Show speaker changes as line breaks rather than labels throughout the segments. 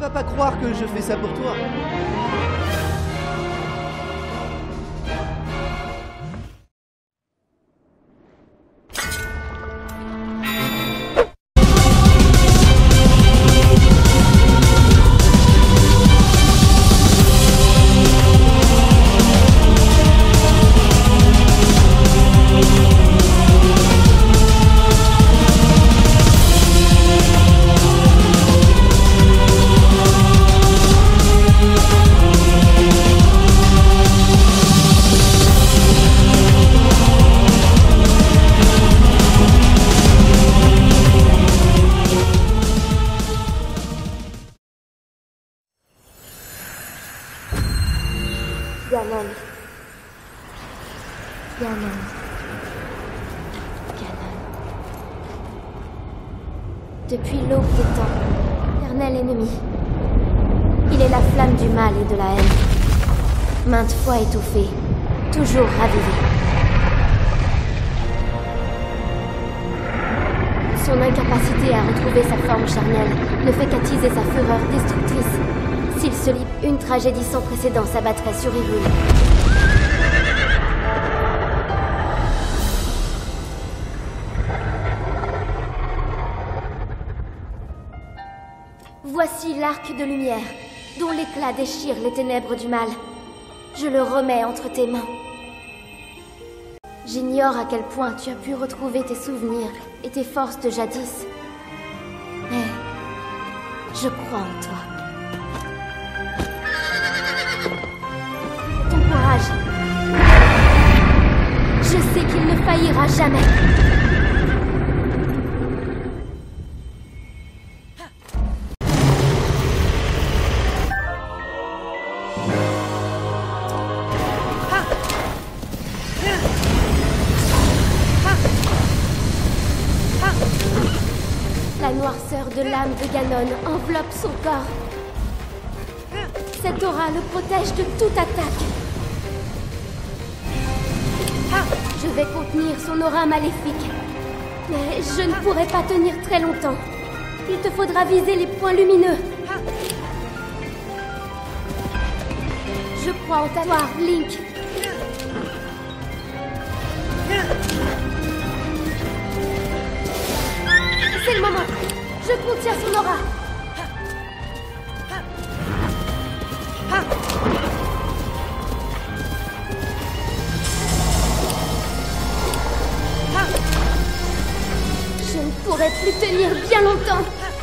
vas pas croire que je fais ça pour toi.
Ganon. Ganon. Ganon. Depuis l'aube des temps, l'éternel ennemi. Il est la flamme du mal et de la haine. Maintes fois étouffé, toujours ravivé. Son incapacité à retrouver sa forme charnelle ne fait qu'attiser sa fureur destructrice. S'il se livre, une tragédie sans précédent s'abattrait sur Hyrule. Voici l'arc de lumière, dont l'éclat déchire les ténèbres du mal. Je le remets entre tes mains. J'ignore à quel point tu as pu retrouver tes souvenirs et tes forces de jadis. Mais je crois en toi. Ton courage. Je sais qu'il ne faillira jamais. La noirceur de l'âme de Ganon enveloppe son corps. Cette aura le protège de toute attaque. Je vais contenir son aura maléfique. Mais je ne pourrai pas tenir très longtemps. Il te faudra viser les points lumineux. Je crois en ta gloire, Link. C'est le moment. Je contiens son aura. Je ne pourrai plus tenir bien longtemps.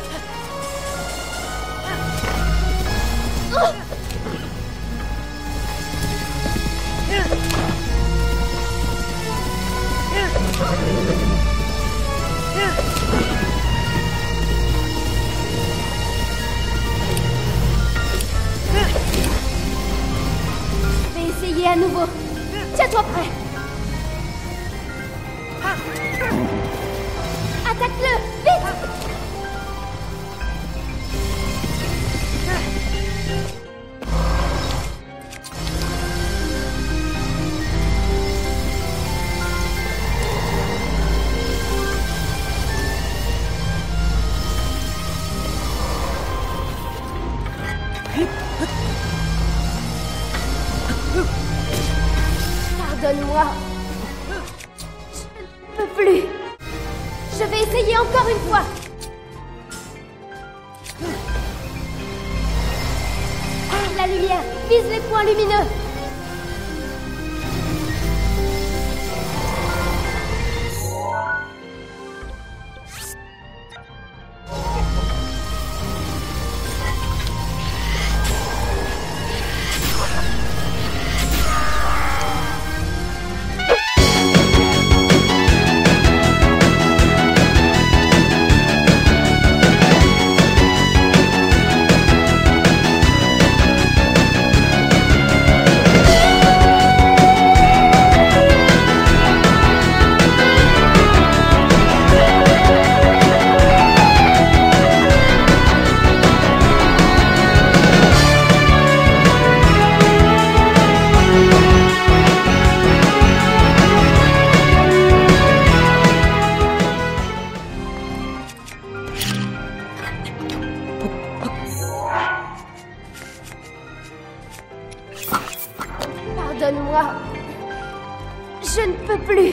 Je vais essayer à nouveau. Tiens-toi prêt. Attaque-le, vite! Pardonne-moi. Je ne peux plus. Je vais essayer encore une fois. La lumière, vise les points lumineux. Pardonne-moi. Je ne peux plus.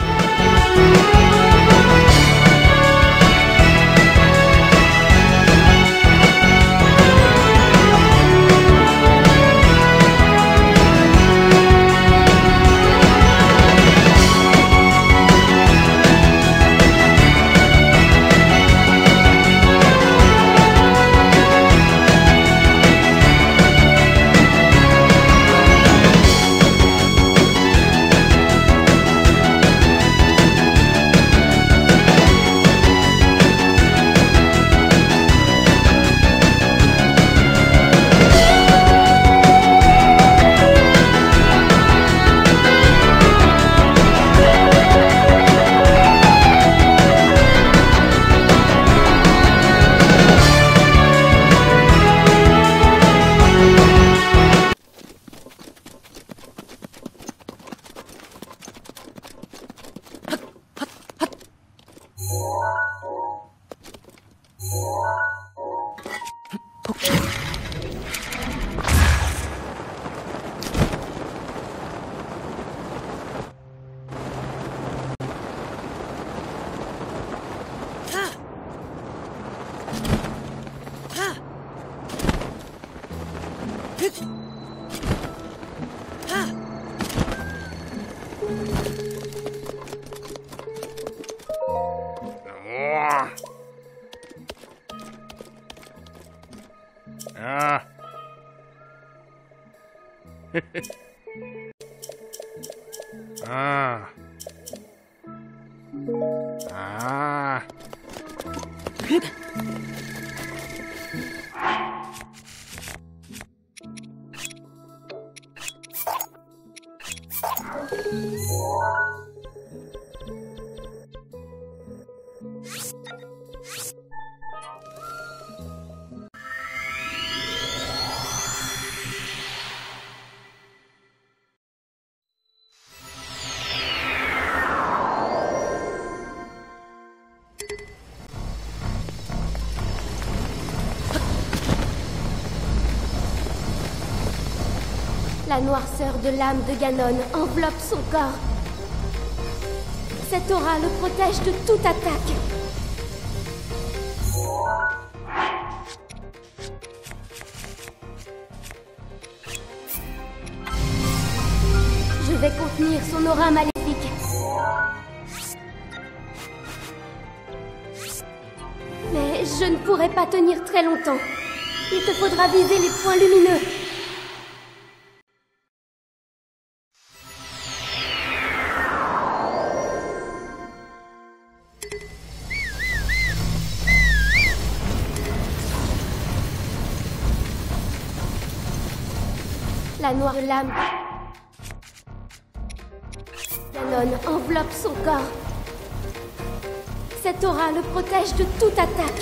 Ah. Ah. Ah.
La noirceur de l'âme de Ganon enveloppe son corps. Cette aura le protège de toute attaque. Je vais contenir son aura maléfique. Mais je ne pourrai pas tenir très longtemps. Il te faudra viser les points lumineux. La noire de l'âme Ganon enveloppe son corps. Cette aura le protège de toute attaque.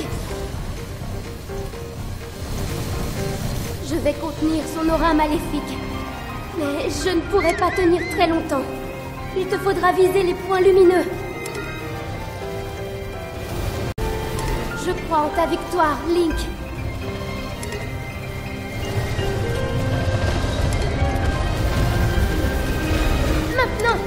Je vais contenir son aura maléfique. Mais je ne pourrai pas tenir très longtemps. Il te faudra viser les points lumineux. Je crois en ta victoire, Link. Maintenant!